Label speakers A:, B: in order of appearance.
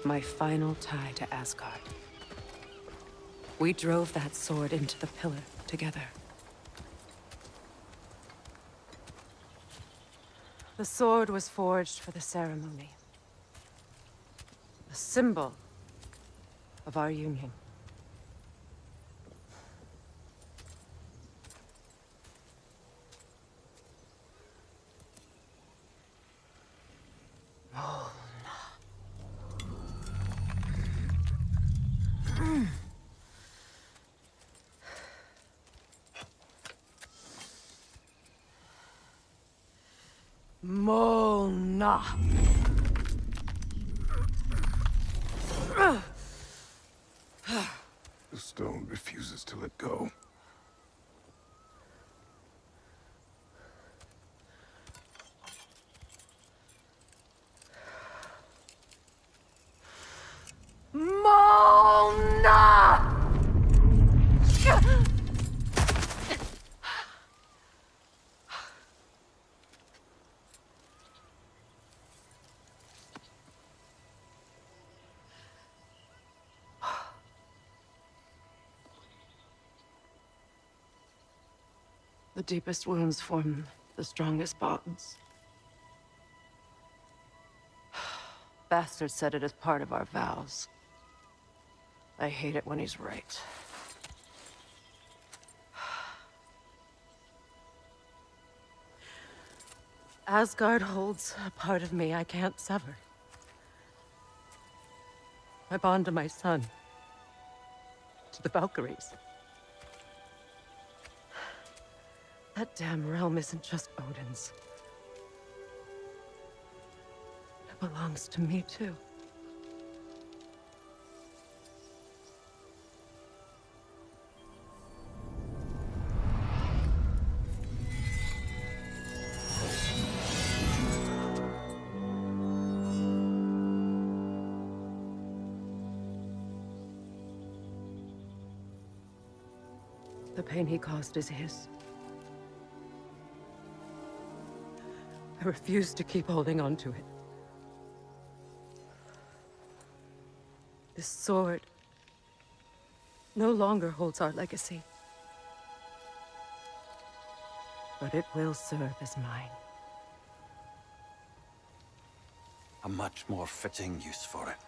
A: My final tie to Asgard. We drove that sword into the pillar together. The sword was forged for the ceremony. A symbol of our union. Molna.
B: The stone refuses to let go.
A: Molna! The deepest wounds form the strongest bonds. Bastard said it as part of our vows. I hate it when he's right. Asgard holds a part of me I can't sever. I bond to my son. To the Valkyries. That damn realm isn't just Odin's. It belongs to me, too. The pain he caused is his. I refuse to keep holding on to it. This sword no longer holds our legacy. But it will serve as mine.
C: A much more fitting use for it.